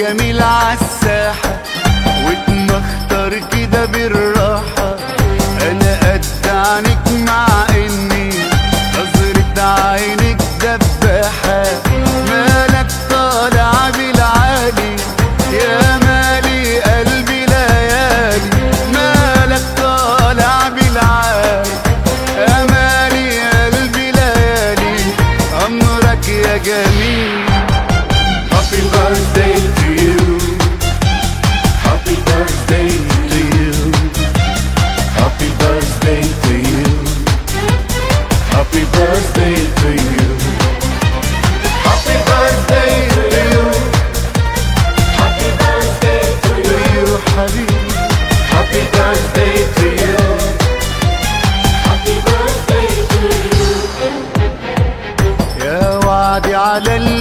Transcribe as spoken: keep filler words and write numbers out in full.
جميل عالساحة واتمختار كده بالراحة. انا قد عنك مع اني نظرة عينك دباحة. مالك طالع بالعالي يا مالي قلبي ليالي. مالك طالع بالعالي يا مالي قلبي ليالي. أمرك يا جميل. Happy birthday to you. Happy birthday to you. Happy birthday to you. Happy birthday to you. Happy birthday to you. Happy birthday to you حبيبي. Happy birthday to you. Happy birthday to you. يا وعدي على